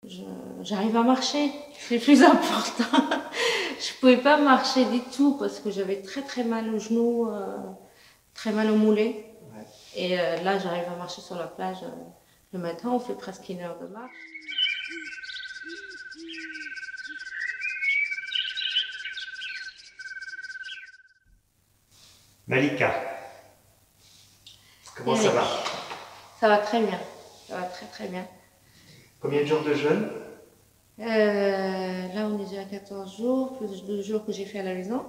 J'arrive à marcher, c'est le plus important. Je pouvais pas marcher du tout parce que j'avais très mal au genou, très mal au mollet. Ouais. Et là, j'arrive à marcher sur la plage. Le matin, on fait presque 1 heure de marche. Malika, comment ça Eric, va? ça va très bien. Ça va très bien. Combien de jours de jeûne? Là, on est déjà à 14 jours, plus 12 jours que j'ai fait à la maison.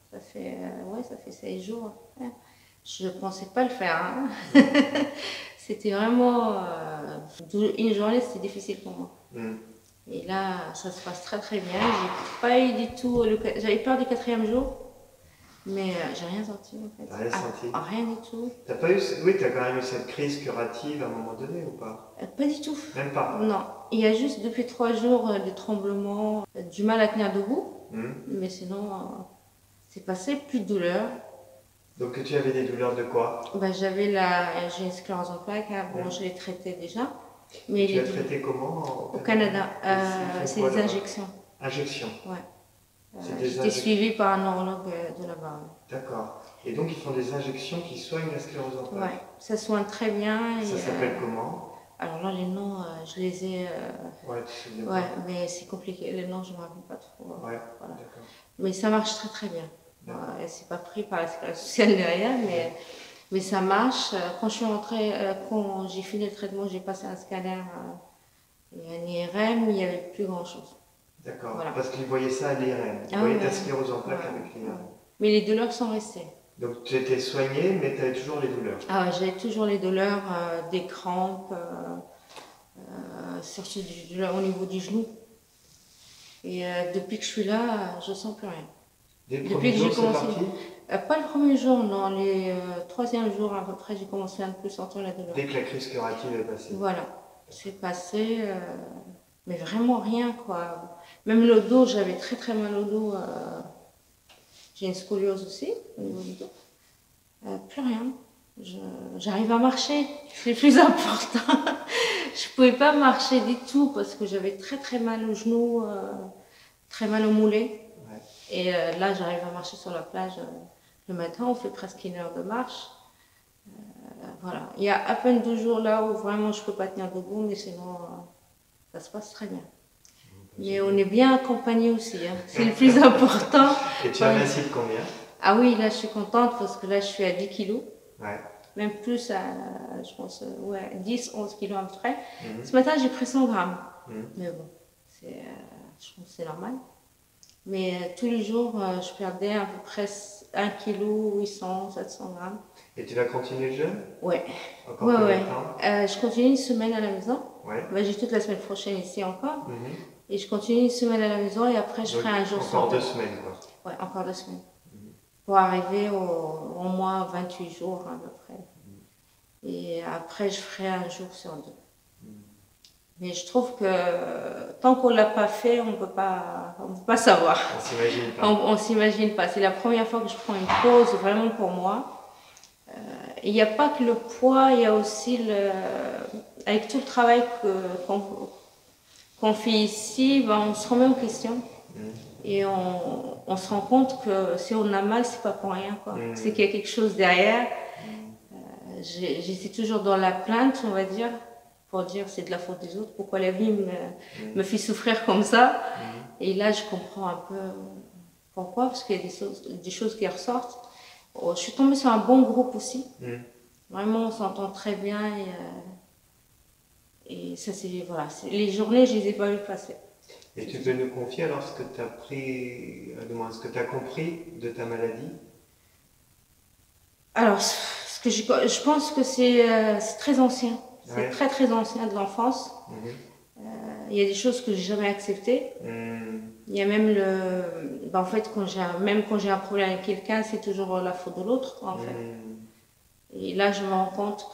Ça fait 16 jours. Ouais. Je ne pensais pas le faire. Hein. C'était vraiment. Une journée, c'était difficile pour moi. Mm. Et là, ça se passe très bien. J'ai pas eu du tout. J'avais peur du 4e jour, mais j'ai rien senti en fait. T'as rien senti? Rien du tout. T'as pas eu... Oui, t'as quand même eu cette crise curative à un moment donné ou pas? Pas du tout. Même pas? Non. Il y a juste depuis 3 jours des tremblements, du mal à tenir debout. Mm. Mais sinon, c'est passé, plus de douleur. Donc tu avais des douleurs de quoi? J'ai une sclérose en plaques. Hein. Bon, je l'ai traitée déjà. Mais Tu l'as traité comment au Canada, Ils font c'est quoi des là-bas? injections. Injections. Ouais. C'est des J'étais suivie par un neurologue de là-bas. D'accord. Et donc ils font des injections qui soignent la sclérose en plaques. Ouais, ça soigne très bien. Ça s'appelle comment? Alors là, les noms, je les ai. Ouais, tu sais bien. Ouais, mais c'est compliqué. Les noms, je ne me rappelle pas trop. Ouais, Voilà. d'accord. Mais ça marche très bien. D'accord. C'est pas pris par la sécurité sociale derrière, mais ça marche. Quand je suis rentrée, quand j'ai fini le traitement, j'ai passé un scanner et un IRM, il n'y avait plus grand-chose. D'accord, Voilà. parce qu'ils voyaient ça à l'IRM. Ils voyaient ta sclérose en plaques avec l'IRM. Mais les douleurs sont restées. Donc tu étais soignée, mais tu avais toujours les douleurs. Ah ouais, j'avais toujours les douleurs, des crampes, surtout au niveau du genou. Et depuis que je suis là, je ne sens plus rien. Dès le Depuis premier que jour, j'ai c'est commencé. parti? Pas le premier jour, non, les 3e jours à peu près, j'ai commencé à ne plus sentir la douleur. Dès que la crise curative est passée. Voilà, c'est passé, mais vraiment rien quoi. Même le dos, j'avais très mal au dos. J'ai une scoliose aussi au niveau du dos. Plus rien. J'arrive à marcher, c'est le plus important. Je pouvais pas marcher du tout parce que j'avais très mal au genou, très mal au mollet. Ouais. Et là, j'arrive à marcher sur la plage. Le matin, on fait presque 1 heure de marche. Voilà. Il y a à peine 2 jours là où vraiment je peux pas tenir debout, mais sinon, ça se passe très bien. Mais on est bien accompagné aussi, hein. C'est le plus important. Et tu as massé de combien? Ah oui, là, je suis contente parce que là, je suis à 10 kilos. Ouais. Même plus, je pense, 10, 11 kilos à peu près. Mhm. Ce matin, j'ai pris 100 grammes. Mhm. Mais bon, je pense que c'est normal. Mais tous les jours, je perdais à peu près 1 kg, 800, 700 grammes. Et tu vas continuer le jeûne? Ouais. Encore combien de temps? Je continue une semaine à la maison. Ouais. J'ai toute la semaine prochaine ici encore. Mhm. Et je continue une semaine à la maison et après, je Donc, ferai un jour sans. encore 2 semaines, quoi. Ouais, encore 2 semaines. Pour arriver au moins 28 jours à peu près. Et après, je ferai un jour sur 2. Mais je trouve que tant qu'on ne l'a pas fait, on ne peut pas savoir. On s'imagine pas. On s'imagine pas. C'est la première fois que je prends une pause vraiment pour moi. Il n'y a pas que le poids, il y a aussi avec tout le travail qu'on fait ici, on se remet en question. Et on se rend compte que si on a mal, c'est pas pour rien, quoi. C'est qu'il y a quelque chose derrière. J'étais toujours dans la plainte, on va dire, pour dire c'est de la faute des autres, pourquoi la vie me fait souffrir comme ça. Et là, je comprends un peu pourquoi, parce qu'il y a des choses qui ressortent. Je suis tombée sur un bon groupe aussi. Vraiment, on s'entend très bien. Et ça, voilà, les journées, je les ai pas vues passer. Et tu peux nous confier alors ce que tu as pris, ce que tu as compris de ta maladie? Alors, je pense que c'est très ancien. C'est Ouais. très ancien de l'enfance. Il y a des choses que j'ai jamais acceptées. Il y a même en fait, quand j'ai un problème avec quelqu'un, c'est toujours la faute de l'autre, en fait. Et là, je me rends compte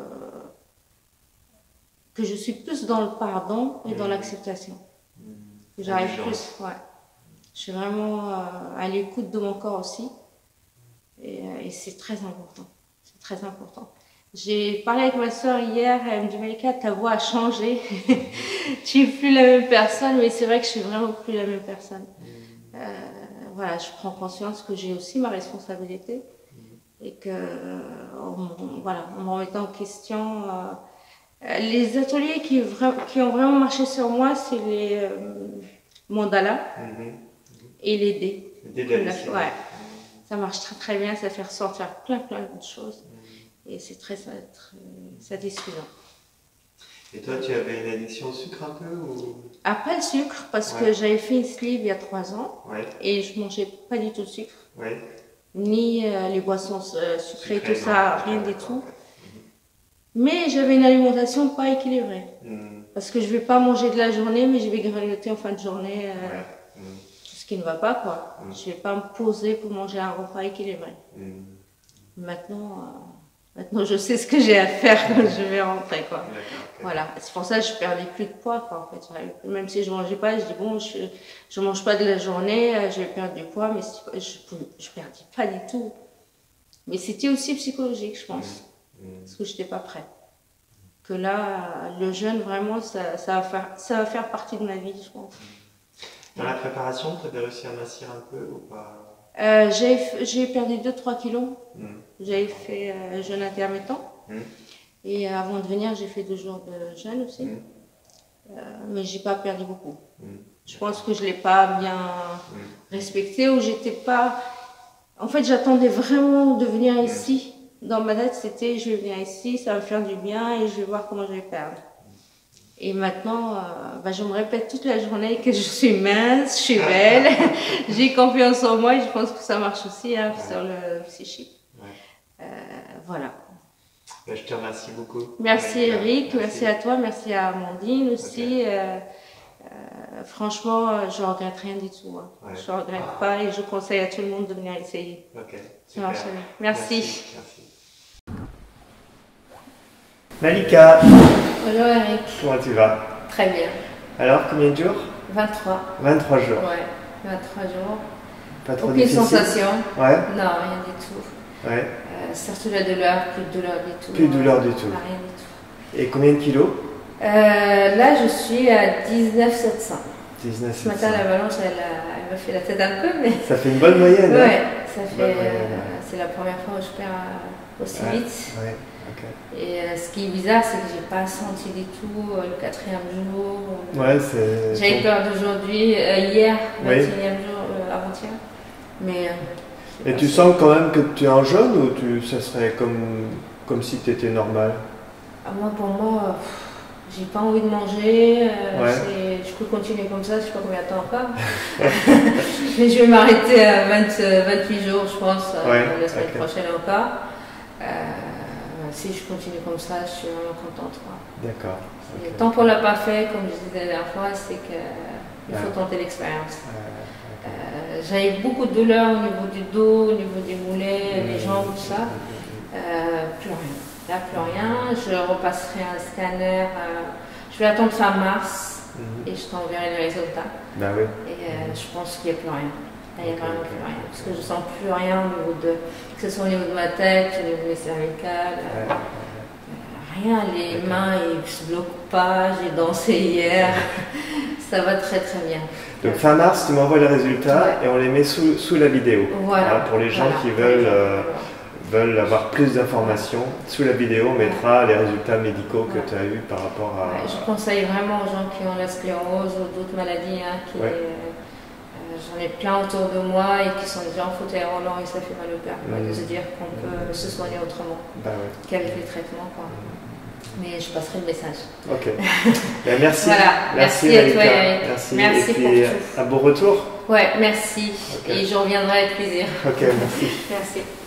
que je suis plus dans le pardon et dans l'acceptation. Que j'arrive plus, ouais. Je suis vraiment à l'écoute de mon corps aussi. Et c'est très important. C'est très important. J'ai parlé avec ma soeur hier, elle me dit Malika, ta voix a changé. Tu es plus la même personne, mais c'est vrai que je suis vraiment plus la même personne. Voilà, je prends conscience que j'ai aussi ma responsabilité et que, voilà, en me remettant en question, les ateliers qui ont vraiment marché sur moi, c'est les mandalas et les dés. Ouais, ça marche très très bien, ça fait ressortir plein de choses. Et c'est très satisfaisant. Et toi, tu avais une addiction au sucre un peu ou... Pas le sucre, parce que j'avais fait une sleeve il y a 3 ans. Ouais. Et je mangeais pas du tout de sucre. Ouais. Ni les boissons sucrées, tout ça, rien du tout. Mais j'avais une alimentation pas équilibrée. Parce que je vais pas manger de la journée, mais je vais grignoter en fin de journée ce qui ne va pas, quoi. Je vais pas me poser pour manger un repas équilibré. Maintenant, je sais ce que j'ai à faire quand je vais rentrer, quoi. Voilà. C'est pour ça que je perdais plus de poids, quoi, en fait. Même si je mangeais pas, je dis bon, je mange pas de la journée, je vais perdre du poids, mais je perdais pas du tout. Mais c'était aussi psychologique, je pense, parce que j'étais pas prête. Que là, le jeûne, vraiment, ça va faire partie de ma vie, je pense. Dans la préparation, tu avais réussi à mincir un peu ou pas? J'ai perdu 2-3 kilos. J'avais fait jeûne intermittent. Et avant de venir, j'ai fait 2 jours de jeûne aussi. Mais j'ai pas perdu beaucoup. Je pense que je l'ai pas bien respecté ou j'étais pas... En fait, j'attendais vraiment de venir ici. Dans ma tête, c'était je vais venir ici, ça va me faire du bien et je vais voir comment je vais perdre. Et maintenant, je me répète toute la journée que je suis mince, je suis belle, j'ai confiance en moi et je pense que ça marche aussi sur le psychique. Voilà. Je te remercie beaucoup. Merci Eric, merci à toi, merci à Amandine aussi. Franchement, je ne regrette rien du tout. Je ne regrette pas et je conseille à tout le monde de venir essayer. Ça marche bien. Merci. Malika. Bonjour Eric. Comment tu vas? Très bien. Alors, combien de jours? 23. 23 jours. Ouais, 23 jours. Pas trop aucune difficile? Sensation. Ouais. Non, rien du tout. Ouais. Surtout la douleur, plus de douleur du tout. Plus de douleur du tout. Rien du tout. Et combien de kilos? Là, je suis à 19 700. 19 700. Ce matin, la balance, elle me fait la tête un peu, mais... Ça fait une bonne moyenne. Ouais, ça fait... c'est la première fois où je perds aussi vite. Ouais. Et ce qui est bizarre, c'est que j'ai pas senti du tout le 4e jour. Ouais, c'est... J'avais peur d'aujourd'hui, hier, 21e jour, avant-hier. Mais... Et tu sens quand même que tu es en jaune ou ça serait comme si tu étais normal? Pour moi, j'ai pas envie de manger. Je peux continuer comme ça, je sais pas combien de temps encore. Mais je vais m'arrêter à 28 jours, je pense, la semaine prochaine encore. Si je continue comme ça, je suis vraiment contente. D'accord. Tant qu'on ne l'a pas fait, comme je disais la dernière fois, c'est qu'il faut tenter l'expérience. J'avais beaucoup de douleurs au niveau du dos, au niveau des mollets, des jambes, tout ça. Plus rien. Là, plus rien. Je repasserai un scanner. Je vais attendre fin mars et je t'enverrai les résultats. Et je pense qu'il n'y a plus rien. Là, il n'y a vraiment plus rien. Parce que je ne sens plus rien au niveau que ce soit au niveau de ma tête, au niveau des cervicales. Rien. Les mains, ils ne se bloquent pas. J'ai dansé hier. Ça va très très bien. Donc fin mars, tu m'envoies les résultats et on les met sous la vidéo. Voilà. Pour les gens qui veulent avoir plus d'informations, sous la vidéo, on mettra les résultats médicaux que tu as eus par rapport à... Je conseille vraiment aux gens qui ont la sclérose ou d'autres maladies. J'en ai plein autour de moi et qui sont déjà en fauteuil roulant et ça fait mal au cœur de se dire qu'on peut se soigner autrement qu'avec les traitements. Mais je passerai le message. Ok. Merci. Voilà. Merci à toi, Eric. Merci pour tout. Un beau retour. Ouais, merci. Et je reviendrai avec plaisir. Ok, merci. Merci.